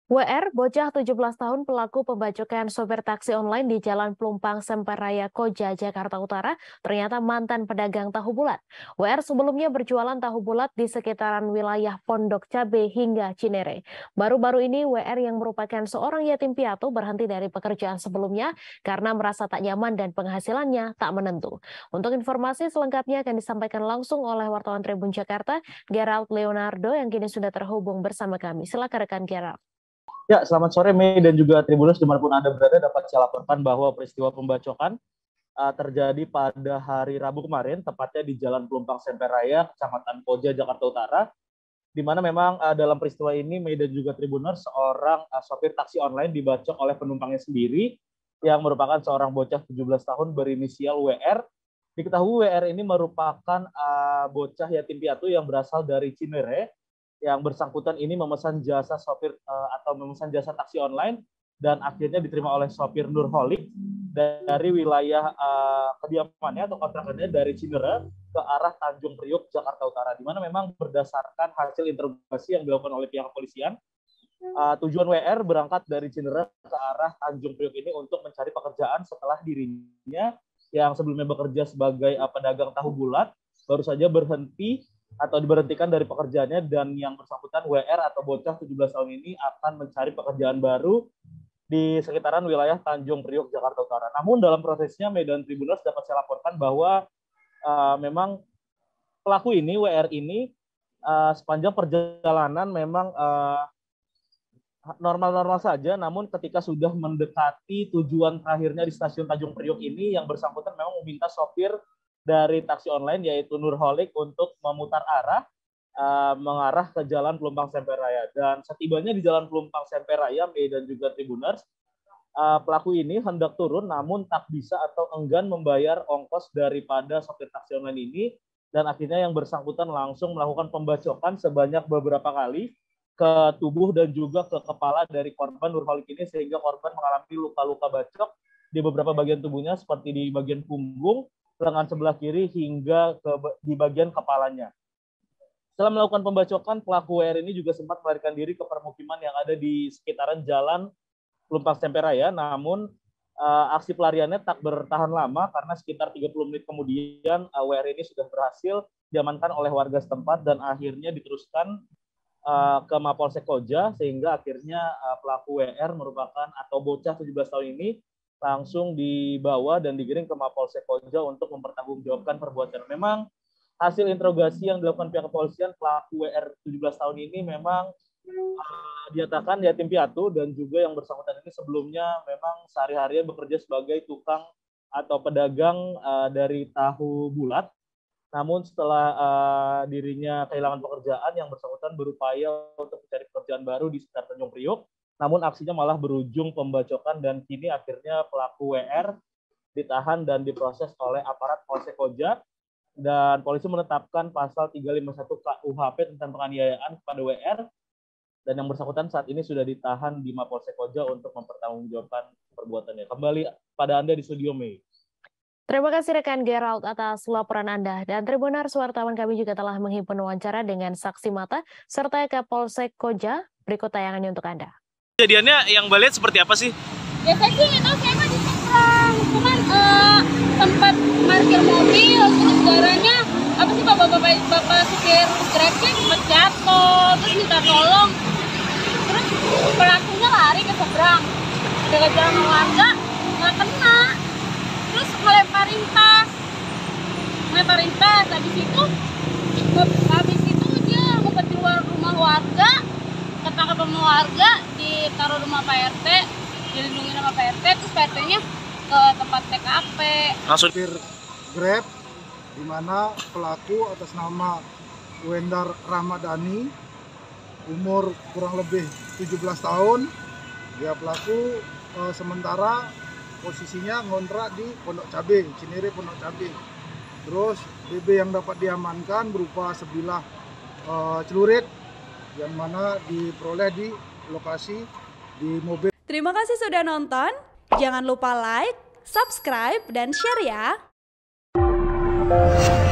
WR, bocah 17 tahun pelaku pembacokan sopir taksi online di Jalan Pelumpang Semperraya Koja, Jakarta Utara, ternyata mantan pedagang tahu bulat. WR sebelumnya berjualan tahu bulat di sekitaran wilayah Pondok Cabe hingga Cinere. Baru-baru ini WR yang merupakan seorang yatim piatu berhenti dari pekerjaan sebelumnya karena merasa tak nyaman dan penghasilannya tak menentu. Untuk informasi selengkapnya akan disampaikan langsung oleh wartawan Tribun Jakarta, Gerald Leonardo yang kini sudah terhubung bersama kami. Silakan rekan Gerald. Ya, selamat sore Mei dan juga Tribuners dimanapun Anda berada. Dapat saya laporkan bahwa peristiwa pembacokan terjadi pada hari Rabu kemarin, tepatnya di Jalan Pelumpang Semperraya, Kecamatan Koja, Jakarta Utara, di mana memang dalam peristiwa ini Mei dan juga Tribuners, seorang sopir taksi online dibacok oleh penumpangnya sendiri yang merupakan seorang bocah 17 tahun berinisial WR. Diketahui WR ini merupakan bocah yatim piatu yang berasal dari Cinere. Yang bersangkutan ini memesan jasa sopir atau memesan jasa taksi online dan akhirnya diterima oleh sopir Nurholik dari wilayah kediamannya atau kontrakannya dari Cinere ke arah Tanjung Priok, Jakarta Utara, di mana memang berdasarkan hasil interogasi yang dilakukan oleh pihak kepolisian, tujuan WR berangkat dari Cinere ke arah Tanjung Priok ini untuk mencari pekerjaan setelah dirinya yang sebelumnya bekerja sebagai pedagang tahu bulat baru saja berhenti atau diberhentikan dari pekerjaannya, dan yang bersangkutan WR atau bocah 17 tahun ini akan mencari pekerjaan baru di sekitaran wilayah Tanjung Priok, Jakarta Utara. Namun dalam prosesnya Medan Tribuners dapat saya laporkan bahwa memang pelaku ini, WR ini, sepanjang perjalanan memang normal-normal saja, namun ketika sudah mendekati tujuan terakhirnya di stasiun Tanjung Priok ini, yang bersangkutan memang meminta sopir dari taksi online yaitu Nurholik untuk memutar arah mengarah ke Jalan Pelumpang Semperraya. Dan setibanya di Jalan Pelumpang Semperraya, Mei dan juga Tribuners, pelaku ini hendak turun namun tak bisa atau enggan membayar ongkos daripada sopir taksi online ini, dan akhirnya yang bersangkutan langsung melakukan pembacokan sebanyak beberapa kali ke tubuh dan juga ke kepala dari korban Nurholik ini, sehingga korban mengalami luka-luka bacok di beberapa bagian tubuhnya seperti di bagian punggung, lengan sebelah kiri hingga di bagian kepalanya. Setelah melakukan pembacokan, pelaku WR ini juga sempat melarikan diri ke permukiman yang ada di sekitaran Jalan Pelumpang Semperraya, namun aksi pelariannya tak bertahan lama karena sekitar 30 menit kemudian WR ini sudah berhasil diamankan oleh warga setempat dan akhirnya diteruskan ke Mapolsek Koja, sehingga akhirnya pelaku WR merupakan atau bocah 17 tahun ini langsung dibawa dan digiring ke Mapolsek Koja untuk mempertanggungjawabkan perbuatan. Memang hasil interogasi yang dilakukan pihak kepolisian, pelaku WR 17 tahun ini memang dinyatakan yatim piatu, dan juga yang bersangkutan ini sebelumnya memang sehari-hari bekerja sebagai tukang atau pedagang dari tahu bulat. Namun setelah dirinya kehilangan pekerjaan, yang bersangkutan berupaya untuk mencari pekerjaan baru di sekitar Tanjung Priok. Namun aksinya malah berujung pembacokan, dan kini akhirnya pelaku WR ditahan dan diproses oleh aparat Polsek Koja, dan polisi menetapkan pasal 351 KUHP tentang penganiayaan kepada WR, dan yang bersangkutan saat ini sudah ditahan di Mapolsek Koja untuk mempertanggungjawabkan perbuatannya. Kembali pada Anda di studio, Mei. Terima kasih rekan Gerald atas laporan Anda. Dan Tribuners, wartawan kami juga telah menghimpun wawancara dengan saksi mata serta Kapolsek Koja. Berikut tayangannya untuk Anda. Kejadiannya yang Mbak lihat seperti apa sih? Ya saya sih nggak tahu, saya mah di seberang, cuman tempat parkir mobil, terus darahnya apa sih bapak supir Grabnya sempat jatuh, terus minta tolong, terus pelakunya lari ke seberang, dekat jalan warga nggak kena, terus ngelemparin tas, habis itu dia ngumpet di luar rumah warga, ketangkap sama warga, ditaruh rumah Pak RT, dilindungi sama Pak RT, terus Pak RT-nya ke tempat TKP. Langsung Grab, di mana pelaku atas nama Wendar Ramadhani, umur kurang lebih 17 tahun. Dia pelaku sementara posisinya ngontrak di Pondok Cabe, Cinere Pondok Cabe. Terus BB yang dapat diamankan berupa sebilah celurit yang mana diperoleh di lokasi di mobil. Terima kasih sudah nonton. Jangan lupa like, subscribe, dan share ya.